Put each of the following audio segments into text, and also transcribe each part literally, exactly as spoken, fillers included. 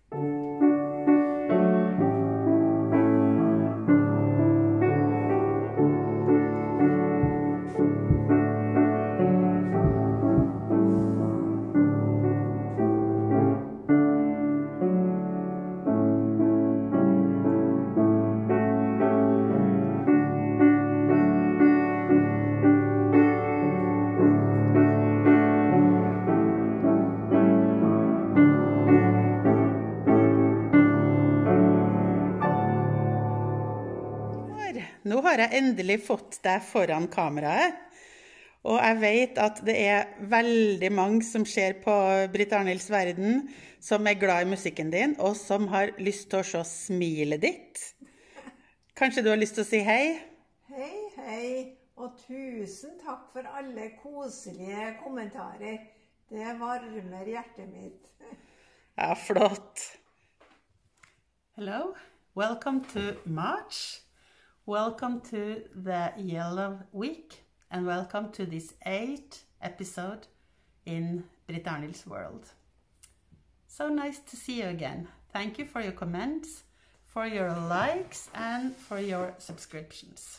Nå har jeg endelig fått deg foran kameraet, og jeg vet at det er veldig mange som ser på Britt Arnhilds verden, som er glad i musikken din, og som har lyst til å se smilet ditt. Kanskje du har lyst til å si hei? Hei, hei, og tusen takk for alle koselige kommentarer. Det varmer hjertet mitt. Ja, flott. Hello, welcome to March. Welcome to the Yellow Week and welcome to this eighth episode in Britt Arnhild's world. So nice to see you again. Thank you for your comments, for your likes and for your subscriptions.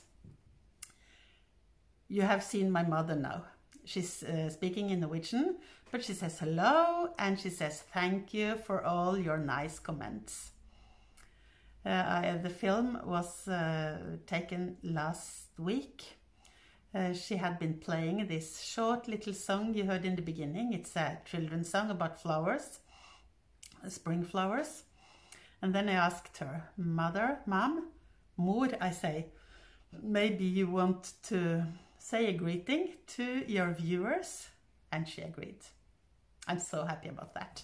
You have seen my mother now. She's uh, speaking in Norwegian, but she says hello and she says thank you for all your nice comments. Uh, I, the film was uh, taken last week. Uh, she had been playing this short little song you heard in the beginning. It's a children's song about flowers, spring flowers. And then I asked her, Mother, Mom, Mor, I say, maybe you want to say a greeting to your viewers? And she agreed. I'm so happy about that.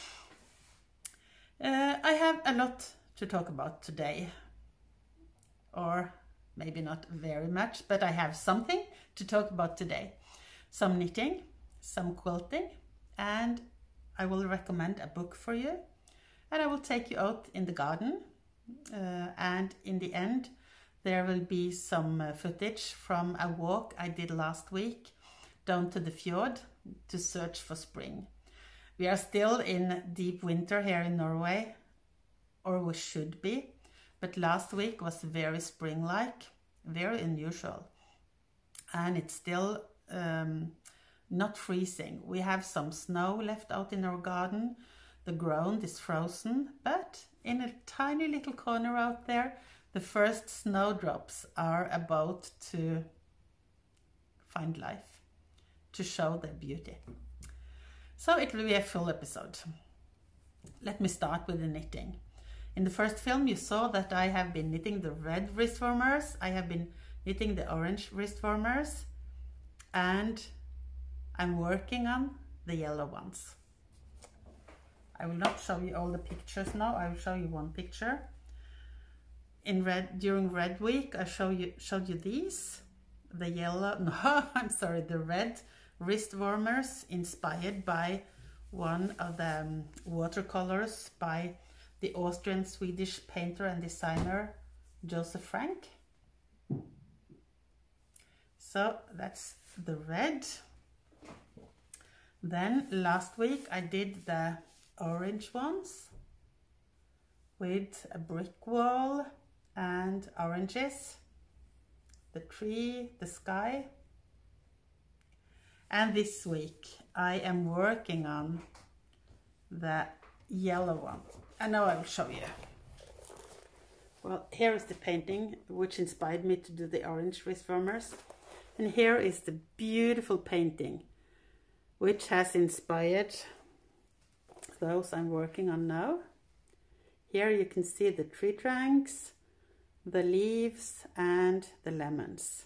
Uh, I have a lot to talk about today, or maybe not very much, but I have something to talk about today. Some knitting, some quilting, and I will recommend a book for you, and I will take you out in the garden, uh, and in the end there will be some uh, footage from a walk I did last week down to the fjord to search for spring. We are still in deep winter here in Norway, or we should be, but last week was very spring-like, very unusual, and it's still um, not freezing. We have some snow left out in our garden, the ground is frozen, but in a tiny little corner out there, the first snowdrops are about to find life, to show their beauty. So it will be a full episode. Let me start with the knitting. In the first film you saw that I have been knitting the red wrist warmers, I have been knitting the orange wrist warmers, and I'm working on the yellow ones. I will not show you all the pictures now, I will show you one picture. In red, during Red Week I show you, showed you these, the yellow, no, I'm sorry, the red wrist warmers inspired by one of the um, watercolors by the Austrian-Swedish painter and designer Joseph Frank. So that's the red. Then last week I did the orange ones with a brick wall and oranges, the tree, the sky. And this week I am working on the yellow one. And now I will show you. Well, here is the painting which inspired me to do the orange wrist warmers. And here is the beautiful painting which has inspired those I'm working on now. Here you can see the tree trunks, the leaves and the lemons.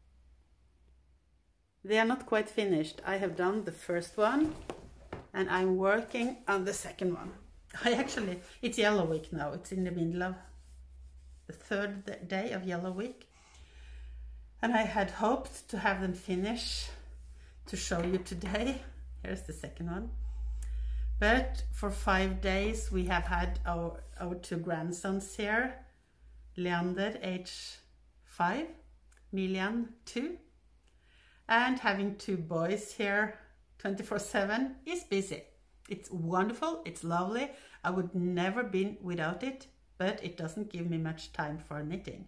They are not quite finished. I have done the first one and I'm working on the second one. I actually, it's Yellow Week now. It's in the middle of the third day of Yellow Week. And I had hoped to have them finish to show you today. Here's the second one. But for five days we have had our, our two grandsons here. Leander, age five, Milian, two. And having two boys here twenty-four seven is busy. It's wonderful, it's lovely. I would never been without it, but it doesn't give me much time for knitting.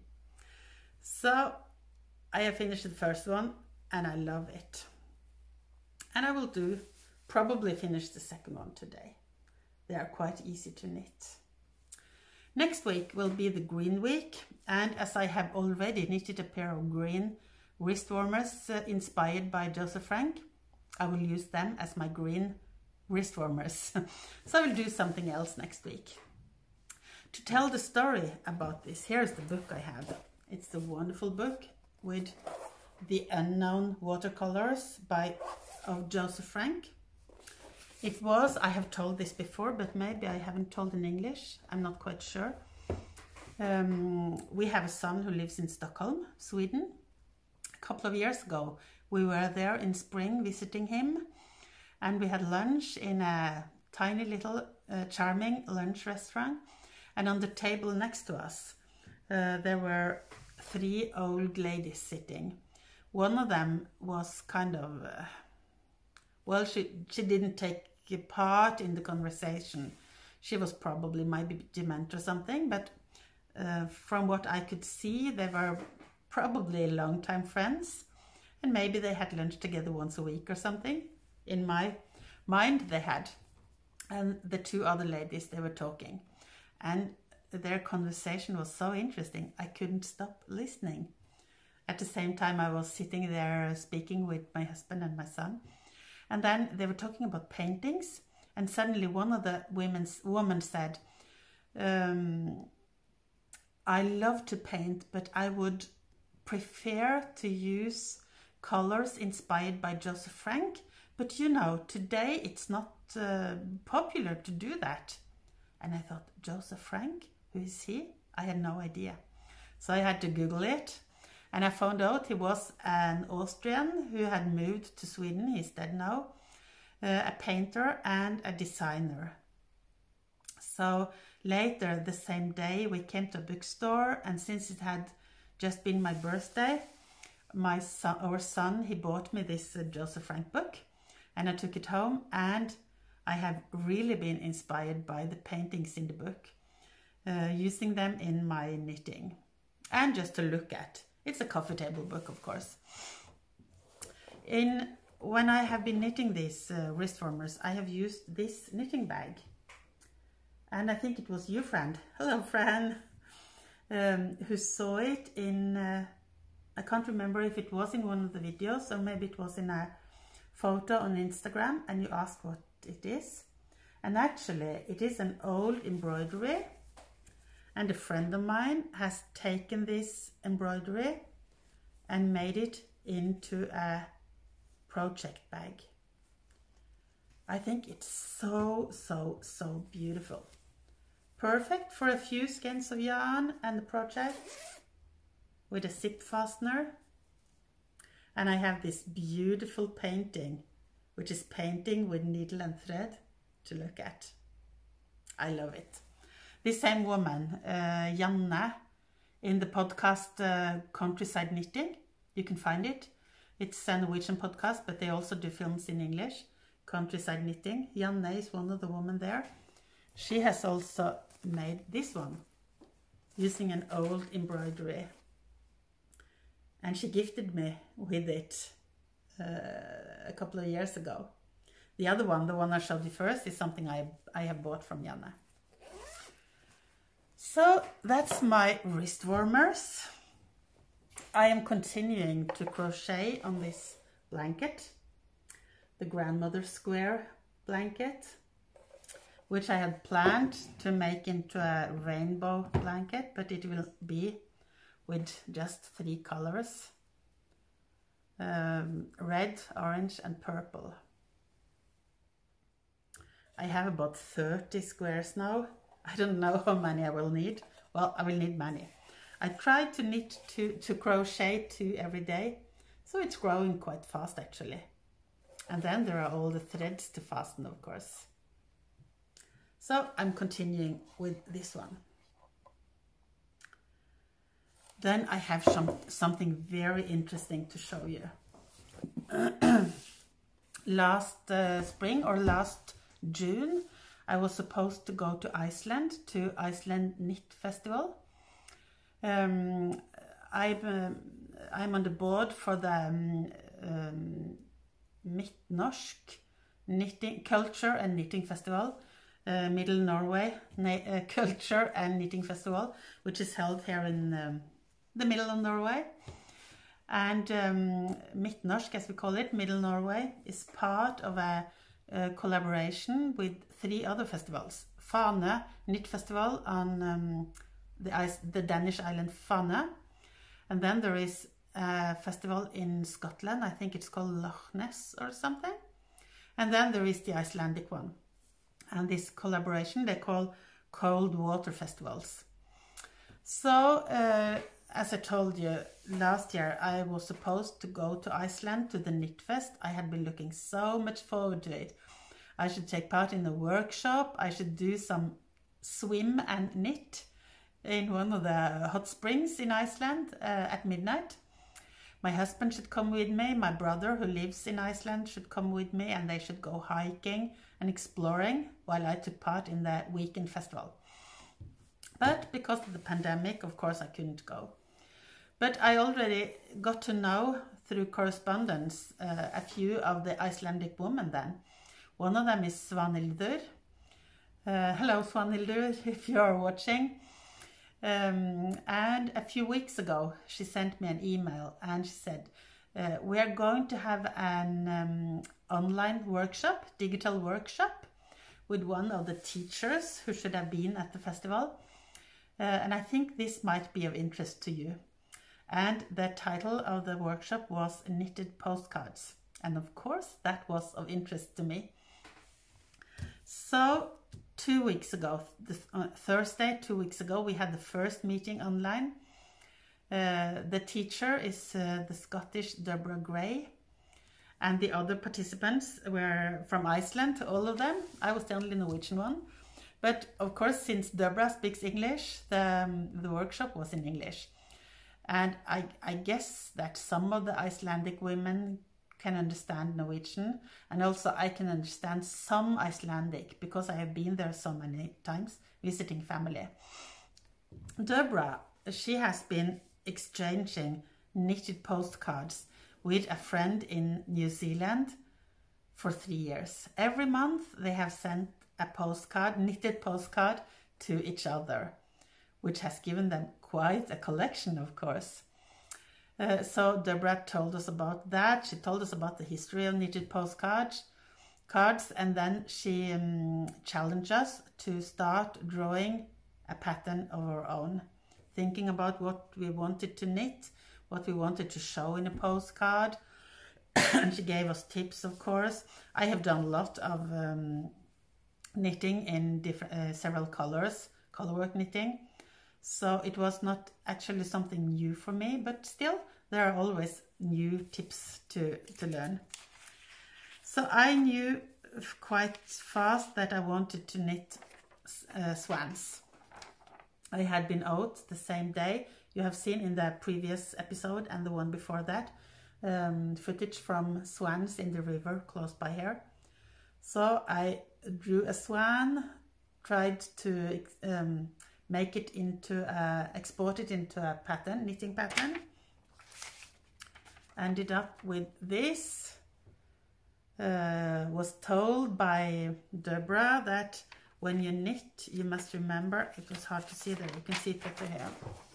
So I have finished the first one and I love it. And I will do, probably finish the second one today. They are quite easy to knit. Next week will be the green week, and as I have already knitted a pair of green wrist warmers uh, inspired by Joseph Frank, I will use them as my green wrist warmers. So I will do something else next week. To tell the story about this, here's the book I have. It's the wonderful book with The Unknown Watercolors by of Joseph Frank. It was, I have told this before, but maybe I haven't told in English. I'm not quite sure. Um, we have a son who lives in Stockholm, Sweden. A couple of years ago, we were there in spring visiting him, and we had lunch in a tiny little uh, charming lunch restaurant. And on the table next to us, uh, there were three old ladies sitting. One of them was kind of, uh, well, she, she didn't take part in the conversation. She was probably maybe dement or something, but uh, from what I could see, they were probably long-time friends, and maybe they had lunch together once a week or something. In my mind, they had. And the two other ladies, they were talking, and their conversation was so interesting, I couldn't stop listening. At the same time, I was sitting there speaking with my husband and my son. And then they were talking about paintings, and suddenly one of the women's woman said, um, I love to paint, but I would prefer to use colors inspired by Joseph Frank. But you know, today it's not uh, popular to do that. And I thought, Joseph Frank, who is he? I had no idea. So I had to Google it. And I found out he was an Austrian who had moved to Sweden. He's dead now. Uh, a painter and a designer. So later, the same day, we came to a bookstore, and since it had just been my birthday, my son, our son, he bought me this uh, Joseph Frank book, and I took it home, and I have really been inspired by the paintings in the book, uh, using them in my knitting, and just to look at. It's a coffee table book, of course. In when I have been knitting these uh, wrist warmers, I have used this knitting bag. And I think it was you, friend. Hello, Fran, um, who saw it in, uh, I can't remember if it was in one of the videos, or maybe it was in a photo on Instagram, and you asked what it is. And actually, it is an old embroidery. And a friend of mine has taken this embroidery and made it into a project bag. I think it's so, so, so beautiful. Perfect for a few skeins of yarn and the project with a zip fastener. And I have this beautiful painting, which is painting with needle and thread to look at. I love it. This same woman, uh, Janne, in the podcast uh, Countryside Knitting, you can find it. It's a Norwegian podcast, but they also do films in English. Countryside Knitting. Janne is one of the women there. She has also made this one using an old embroidery. And she gifted me with it uh, a couple of years ago. The other one, the one I showed you first, is something I, I have bought from Janne. So that's my wrist warmers. I am continuing to crochet on this blanket, the grandmother square blanket, which I had planned to make into a rainbow blanket, but it will be with just three colors, um, red, orange and purple. I have about thirty squares now. I don't know how many I will need. Well, I will need many. I try to knit two, to crochet two every day, so it's growing quite fast actually. And then there are all the threads to fasten, of course. So I'm continuing with this one. Then I have some, something very interesting to show you. Last uh, spring or last June, I was supposed to go to Iceland, to Iceland Knit Festival. Um, I'm, uh, I'm on the board for the um, um, Midtnorsk Knitting Culture and Knitting Festival, uh, Middle Norway uh, Culture and Knitting Festival, which is held here in um, the middle of Norway. And um, Midtnorsk, as we call it, Middle Norway, is part of a, a collaboration with three other festivals. Fane Knit Festival on um, the, ice, the Danish island Fane. And then there is a festival in Scotland, I think it's called Loch Ness or something. And then there is the Icelandic one. And this collaboration they call Cold Water Festivals. So, uh, as I told you, last year I was supposed to go to Iceland to the Knit Fest. I had been looking so much forward to it. I should take part in a workshop. I should do some swim and knit in one of the hot springs in Iceland uh, at midnight. My husband should come with me. My brother, who lives in Iceland, should come with me, and they should go hiking and exploring while I took part in the weekend festival. But because of the pandemic, of course, I couldn't go. But I already got to know through correspondence uh, a few of the Icelandic women then. One of them is Svanhildur. Uh, hello, Svanhildur, if you are watching. Um, and a few weeks ago, she sent me an email and she said, uh, we are going to have an um, online workshop, digital workshop, with one of the teachers who should have been at the festival. Uh, and I think this might be of interest to you. And the title of the workshop was Knitted Postcards. And of course, that was of interest to me. So, two weeks ago, this, uh, Thursday, two weeks ago, we had the first meeting online. Uh, the teacher is uh, the Scottish Deborah Gray. And the other participants were from Iceland, all of them. I was the only Norwegian one. But of course, since Deborah speaks English, the, um, the workshop was in English. And I, I guess that some of the Icelandic women can understand Norwegian, and also I can understand some Icelandic because I have been there so many times visiting family. Deborah, she has been exchanging knitted postcards with a friend in New Zealand for three years. Every month they have sent a postcard, knitted postcard, to each other, which has given them quite a collection, of course. Uh, so Deborah told us about that. She told us about the history of knitted postcards, cards, and then she um, challenged us to start drawing a pattern of our own, thinking about what we wanted to knit, what we wanted to show in a postcard. And she gave us tips, of course. I have done a lot of um, knitting in different, uh, several colors, colorwork knitting. So it was not actually something new for me, but still there are always new tips to, to learn. So I knew quite fast that I wanted to knit uh, swans. I had been out the same day. You have seen in the previous episode and the one before that um, footage from swans in the river close by here. So I drew a swan, tried to um, make it into a, export it into a pattern, knitting pattern. Ended up with this. Uh, was told by Deborah that when you knit, you must remember, it was hard to see there, you can see it better here,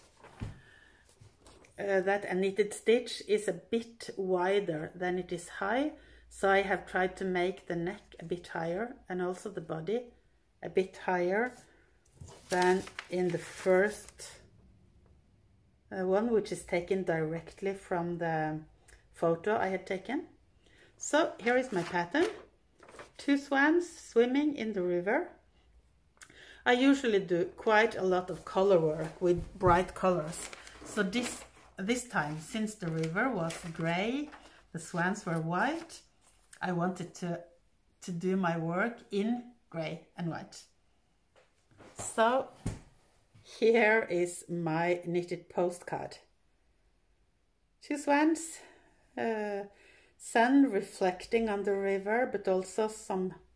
uh, that a knitted stitch is a bit wider than it is high. So I have tried to make the neck a bit higher and also the body a bit higher than in the first uh, one, which is taken directly from the photo I had taken. So here is my pattern. Two swans swimming in the river. I usually do quite a lot of color work with bright colors. So this, this time, since the river was gray, the swans were white, I wanted to, to do my work in gray and white. So here is my knitted postcard. Two swans, uh, sun reflecting on the river, but also some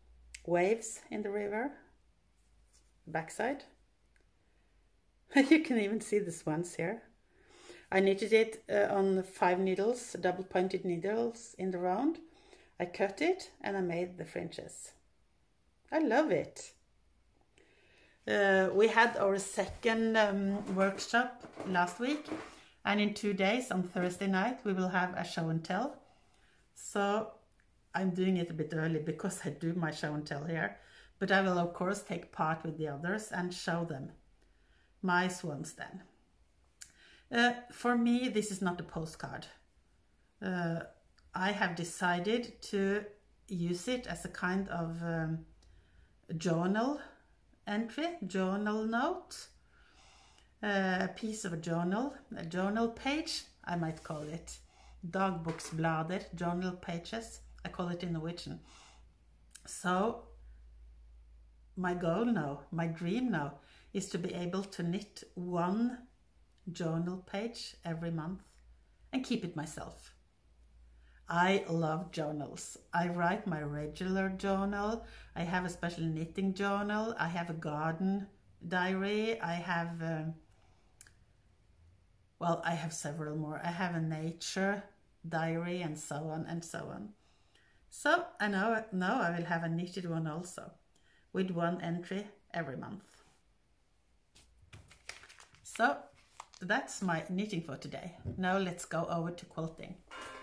waves in the river, backside. You can even see the swans here. I knitted it uh, on five needles, double pointed needles in the round. I cut it and I made the fringes. I love it. Uh, we had our second um, workshop last week, and in two days on Thursday night we will have a show and tell. So I'm doing it a bit early because I do my show and tell here, but I will of course take part with the others and show them my swans then. Uh, for me, this is not a postcard. Uh, I have decided to use it as a kind of um, journal entry, journal note, uh, a piece of a journal, a journal page, I might call it. Dagboksblader, journal pages, I call it in Norwegian. So my goal now, my dream now, is to be able to knit one journal page every month and keep it myself. I love journals. I write my regular journal. I have a special knitting journal. I have a garden diary. I have, um, well, I have several more. I have a nature diary and so on and so on. So I know now I will have a knitted one also, with one entry every month. So that's my knitting for today. Now let's go over to quilting.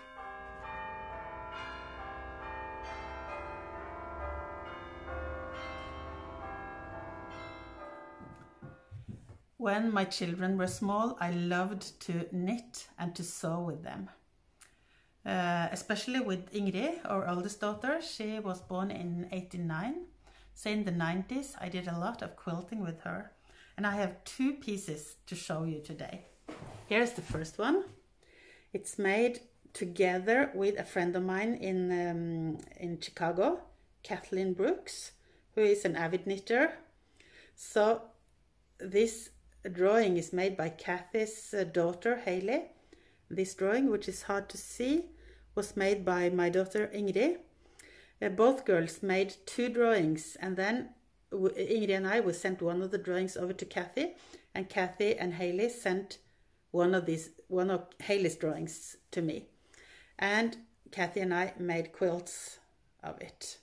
When my children were small, I loved to knit and to sew with them. Uh, especially with Ingrid, our oldest daughter. She was born in eighty-nine. So in the nineties, I did a lot of quilting with her. And I have two pieces to show you today. Here's the first one. It's made together with a friend of mine in, um, in Chicago, Kathleen Brooks, who is an avid knitter. So this drawing is made by Kathy's uh, daughter, Haley. This drawing, which is hard to see, was made by my daughter Ingrid. Uh, both girls made two drawings, and then Ingrid and I we sent one of the drawings over to Kathy, and Kathy and Haley sent one of these one of Haley's drawings to me, and Kathy and I made quilts of it.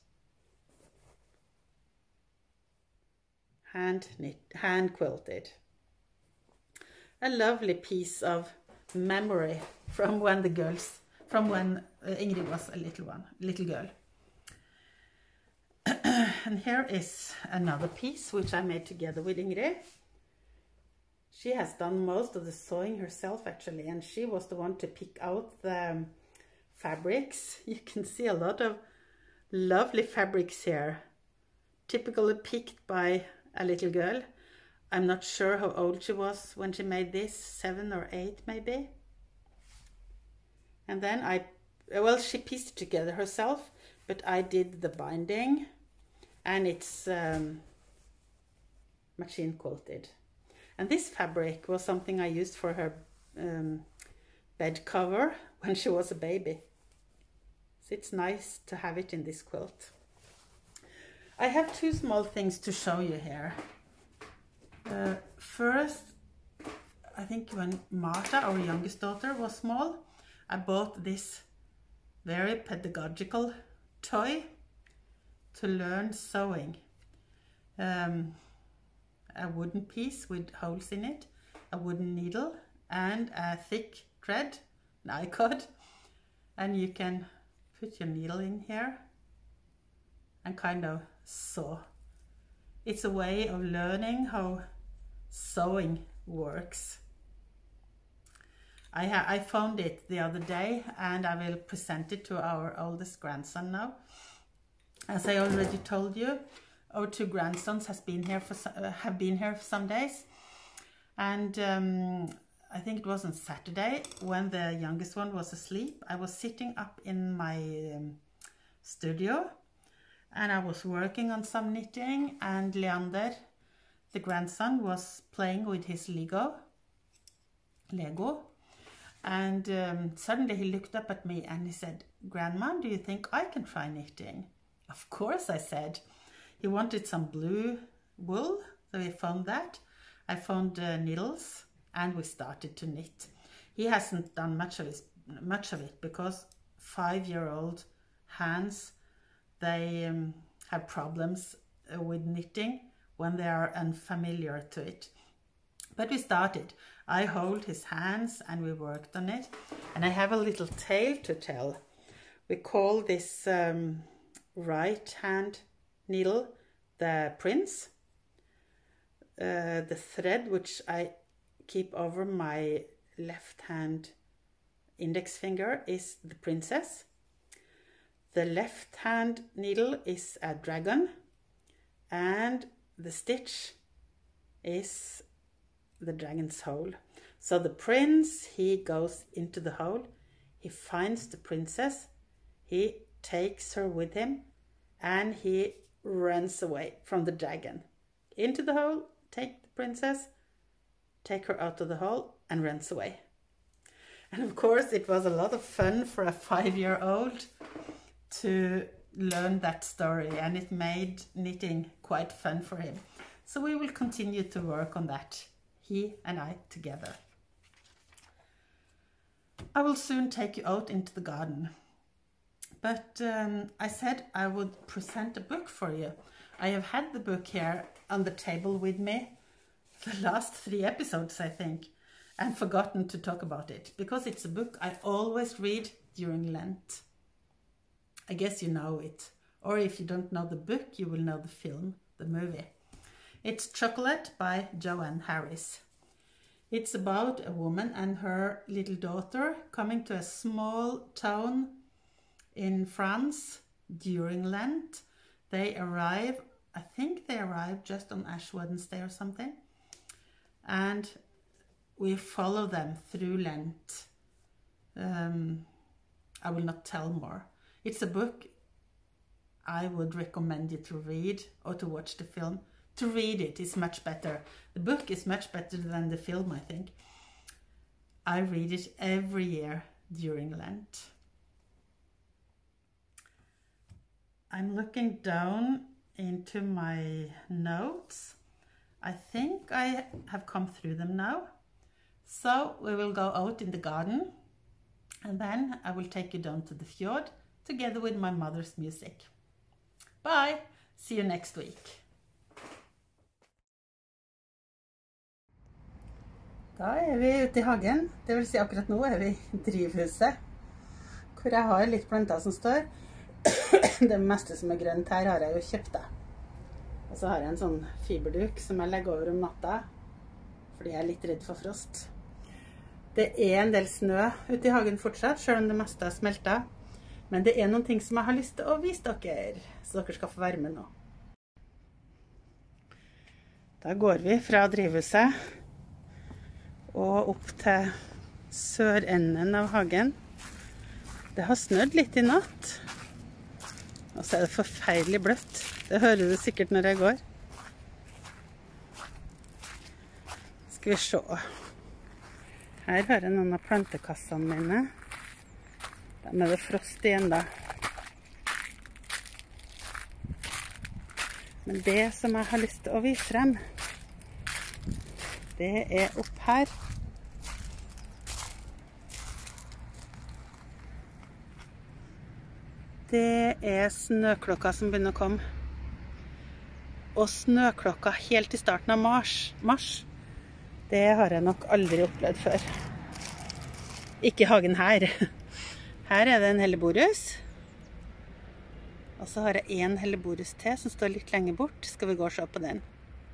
Hand knit, hand quilted. A lovely piece of memory from when the girls, from when uh, Ingrid was a little one, little girl. And here is another piece which I made together with Ingrid. She has done most of the sewing herself actually, and she was the one to pick out the um, fabrics. You can see a lot of lovely fabrics here, typically picked by a little girl. I'm not sure how old she was when she made this, seven or eight maybe. And then I, well, she pieced it together herself, but I did the binding, and it's um, machine quilted. And this fabric was something I used for her um, bed cover when she was a baby. So it's nice to have it in this quilt. I have two small things to show you here. Uh, first, I think when Marta, our youngest daughter, was small, I bought this very pedagogical toy to learn sewing. Um, a wooden piece with holes in it, a wooden needle, and a thick thread, an I-cord, and you can put your needle in here and kind of sew. It's a way of learning how sewing works. I, ha I found it the other day, and I will present it to our oldest grandson now. As I already told you, our two grandsons has been here for uh, have been here for some days, and um, I think it was on Saturday when the youngest one was asleep. I was sitting up in my um, studio, and I was working on some knitting, and Leander, the grandson, was playing with his Lego, Lego, and um, suddenly he looked up at me and he said, "Grandma, do you think I can try knitting?" Of course, I said. He wanted some blue wool, so we found that. I found uh, needles, and we started to knit. He hasn't done much of it, much of it because five-year-old hands, they um, have problems uh, with knitting when they are unfamiliar to it. But we started. I hold his hands and we worked on it. And I have a little tale to tell. We call this um, right hand needle the prince. Uh, the thread which I keep over my left hand index finger is the princess. The left hand needle is a dragon, and the stitch is the dragon's hole. So the prince, he goes into the hole, he finds the princess, he takes her with him, and he runs away from the dragon. Into the hole, take the princess, take her out of the hole, and runs away. And of course it was a lot of fun for a five-year-old to learn that story, and it made knitting quite fun for him. So we will continue to work on that, he and I together. I will soon take you out into the garden, but um, I said I would present a book for you. I have had the book here on the table with me the last three episodes, I think, and forgotten to talk about it, because it's a book I always read during Lent. I guess you know it, or if you don't know the book, you will know the film, the movie. It's Chocolate by Joanne Harris. It's about a woman and her little daughter coming to a small town in France during Lent. They arrive, I think they arrive just on Ash Wednesday or something, and we follow them through Lent. Um, I will not tell more. It's a book I would recommend you to read or to watch the film. To read it is much better. The book is much better than the film, I think. I read it every year during Lent. I'm looking down into my notes. I think I have come through them now. So we will go out in the garden, and then I will take you down to the fjord together with my mother's music. Bye! See you next week. Da er vi ute i hagen, det vil si akkurat nå er vi i drivhuset, hvor jeg har litt planter som står. Det meste som er grønt her har jeg jo kjøpt da. Og så har jeg en sånn fiberduk som jeg legger over om natta, fordi jeg er litt redd for frost. Det er en del snø ute i hagen fortsatt, selv om det meste har smeltet. Men det er noen ting som jeg har lyst til å vise dere, så dere skal få være med nå. Da går vi fra drivhuset og opp til sørenden av hagen. Det har snødd litt i natt, og så er det forferdelig bløtt. Det hører du sikkert når jeg går. Skal vi se. Her har jeg noen av plantekassene mine. Da er det frost igjen da. Men det som jeg har lyst til å vise frem, det er opp her. Det er snøklokka som begynner å komme. Og snøklokka helt i starten av mars, mars, det har jeg nok aldri opplevd før. Ikke i hagen her. Her er det en helleborus. Og så har jeg en helleborus til som står litt lenger bort. Skal vi gå og se på den?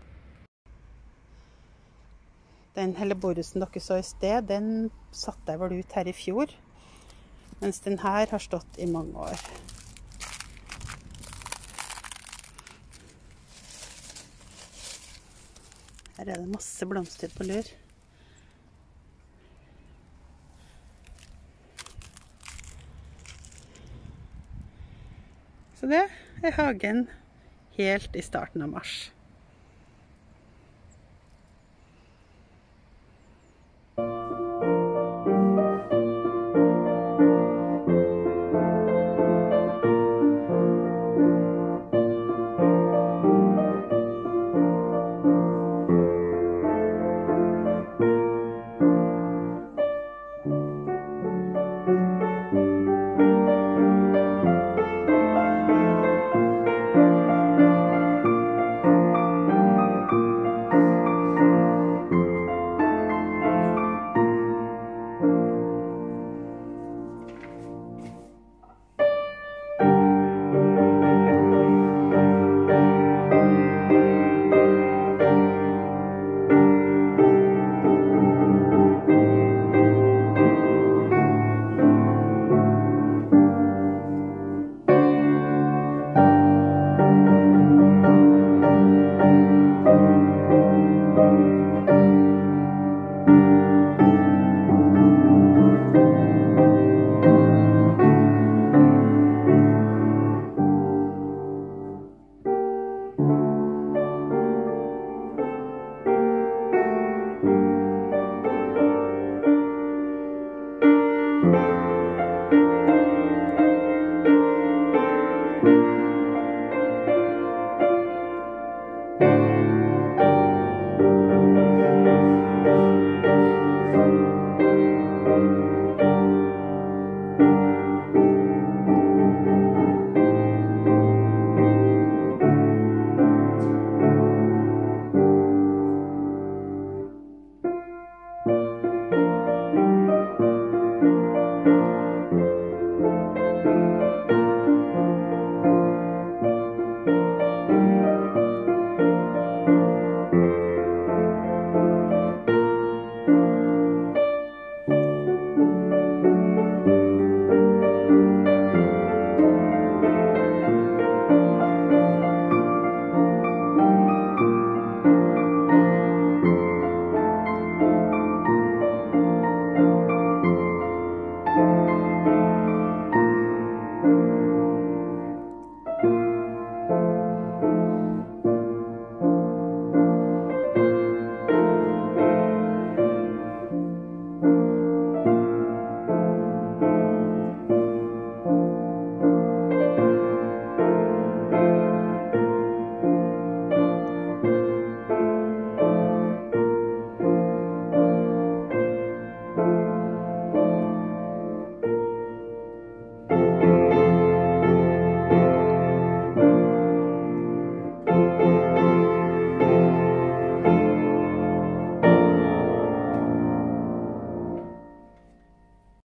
Den helleborusen dere så i sted, den satte jeg vel ut her i fjor, mens den her har stått i mange år. Her er det masse blomster på lur. Så det er hagen helt i starten av mars.